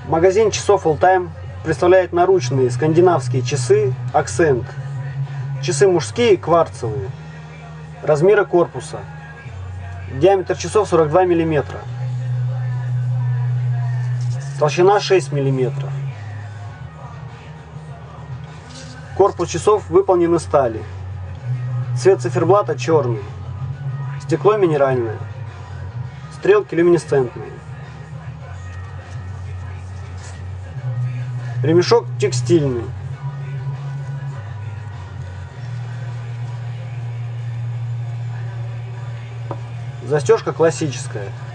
Магазин часов All Time представляет наручные скандинавские часы Accent. Часы мужские, кварцевые. Размеры корпуса. Диаметр часов 42 мм. Толщина 6 мм. Корпус часов выполнен из стали. Цвет циферблата черный. Стекло минеральное. Стрелки люминесцентные. Ремешок текстильный. Застежка классическая.